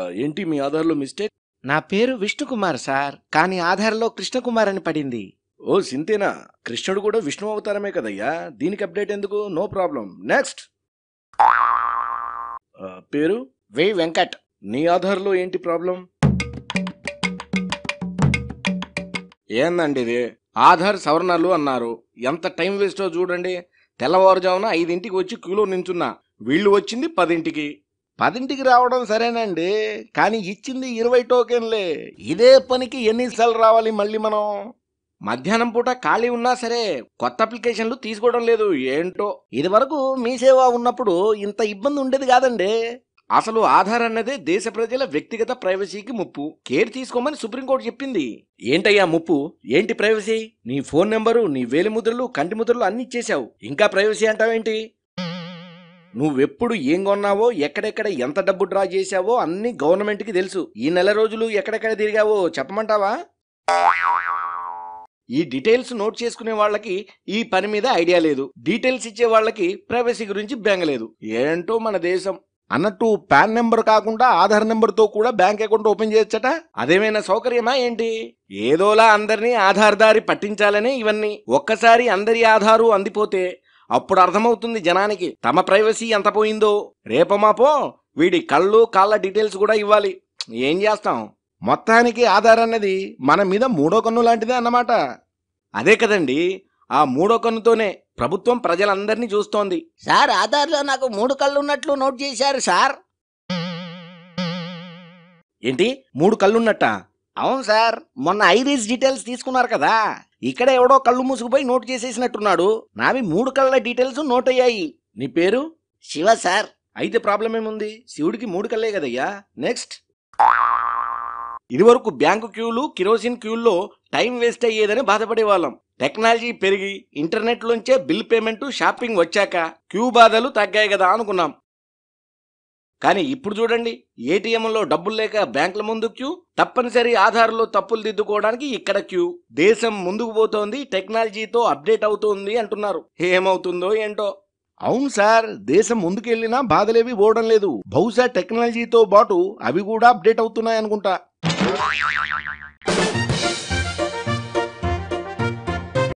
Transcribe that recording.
ఏంటి మీ ఆధార్లో మిస్టేక్? నా పేరు విష్ణుకుమార్ సార్, కానీ ఆధార్లో కృష్ణకుమార్ అని పడింది. ఓ సింతేనా? కృష్ణుడు కూడా విష్ణు అవతారమే కదయ్యా, దీనికి అప్డేట్ ఎందుకు? No problem. నెక్స్ట్. పేరు వి వెంకట్. నీ ఆధార్లో ఏంటి ప్రాబ్లం? ఏందండి ఇది? ఆధార్ సవరణలు అన్నారు, ఎంత టైం వేస్టో చూడండి. తెల్లవారుజామున 5ంటికి వచ్చి క్యూలో నించున్నా, వీళ్ళు వచ్చింది 10ంటికి. 10ంటికి రావడం సరేనండి, కానీ ఇచ్చింది 20 టోకెన్లే. ఇదే పనికి ఎన్నిసార్లు రావాలి మళ్ళీ మనం? మధ్యాహ్నం పూట ఖాళీ ఉన్నా సరే కొత్త అప్లికేషన్లు తీసుకోవడం లేదు ఏంటో. ఇది వరకు మీ సేవ ఉన్నప్పుడు ఇంత ఇబ్బంది ఉండేది కాదండి. అసలు ఆధార్ అన్నదే దేశ ప్రజల వ్యక్తిగత ప్రైవసీకి ముప్పు. కేర్ తీసుకోమని సుప్రీంకోర్టు చెప్పింది. ఏంటయ్యా ముప్పు? ఏంటి ప్రైవసీ? నీ ఫోన్ నెంబరు, నీ వేలిముద్రలు, కంటి ముద్రలు అన్ని ఇచ్చేశావు, ఇంకా ప్రైవసీ అంటావేంటి? నువ్వెప్పుడు ఏం కొన్నావో, ఎక్కడెక్కడ ఎంత డబ్బు డ్రా చేశావో అన్ని గవర్నమెంట్కి తెలుసు. ఈ నెల రోజులు ఎక్కడెక్కడ తిరిగావో చెప్పమంటావా? ఈ డీటెయిల్స్ నోట్ చేసుకునే వాళ్ళకి ఈ పని మీద ఐడియా లేదు, డీటెయిల్స్ ఇచ్చే వాళ్ళకి ప్రైవసీ గురించి బెంగలేదు. ఏంటో మన దేశం. అన్నట్టు పాన్ నెంబర్ కాకుండా ఆధార్ నెంబర్తో కూడా బ్యాంక్ అకౌంట్ ఓపెన్ చేయొచ్చట. అదేమైనా సౌకర్యమా ఏంటి? ఏదోలా అందరినీ ఆధార్ దారి పట్టించాలనే ఇవన్నీ. ఒక్కసారి అందరి ఆధారు అందిపోతే అప్పుడు అర్థమవుతుంది జనానికి తమ ప్రైవసీ ఎంత పోయిందో. రేపమాపో వీడి కళ్ళు కాళ్ళ డీటెయిల్స్ కూడా ఇవ్వాలి. ఏం చేస్తాం? మొత్తానికి ఆధార్ అన్నది మన మీద మూడో కన్ను లాంటిదే అన్నమాట. అదే కదండి, ఆ మూడో కన్నుతోనే ప్రభుత్వం ప్రజలందరినీ చూస్తోంది. సార్, ఆధార్లో నాకు 3 కళ్ళు ఉన్నట్లు నోట్ చేశారు సార్. ఏంటి 3 కళ్ళున్నట్టా? అవును సార్, మొన్న ఐరిస్ డీటెయిల్స్ తీసుకున్నారు కదా, ఇక్కడ ఎవడో కళ్ళు మూసుకుపోయి నోట్ చేసేసినట్టున్నాడు. నావి 3 కళ్ళ డీటెయిల్స్ నోట్ అయ్యాయి. నీ పేరు? శివ సార్. అయితే ప్రాబ్లం ఏముంది? శివుడికి 3 కళ్ళే కదయ్యా. నెక్స్ట్. ఇదివరకు బ్యాంకు క్యూలు, కిరోసిన్ క్యూల్లో టైం వేస్ట్ అయ్యేదని బాధపడేవాళ్ళం. టెక్నాలజీ పెరిగి ఇంటర్నెట్లోంచే బిల్ పేమెంట్, షాపింగ్ వచ్చాక క్యూ బాధలు తగ్గాయి కదా అనుకున్నాం. కానీ ఇప్పుడు చూడండి, ఏటీఎంలో డబ్బులు లేక బ్యాంకుల ముందు క్యూ, తప్పనిసరి ఆధార్లో తప్పులు దిద్దుకోవడానికి ఇక్కడ క్యూ. దేశం ముందుకు పోతోంది, టెక్నాలజీతో అప్డేట్ అవుతోంది అంటున్నారు. ఏమవుతుందో ఏంటో. అవును సార్, దేశం ముందుకెళ్ళినా బాధలేవి పోవడం లేదు. బహుశా టెక్నాలజీతో పాటు అవి కూడా అప్డేట్ అవుతున్నాయి అనుకుంటా.